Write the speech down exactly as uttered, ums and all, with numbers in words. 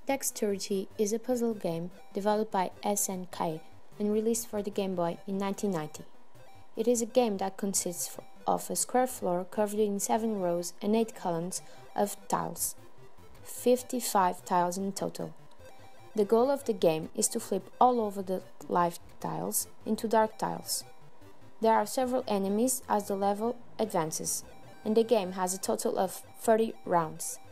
DEXTERITY is a puzzle game developed by S N K and released for the Game Boy in nineteen ninety. It is a game that consists of a square floor covered in seven rows and eight columns of tiles, fifty-five tiles in total. The goal of the game is to flip all over the light tiles into dark tiles. There are several enemies as the level advances, and the game has a total of thirty rounds.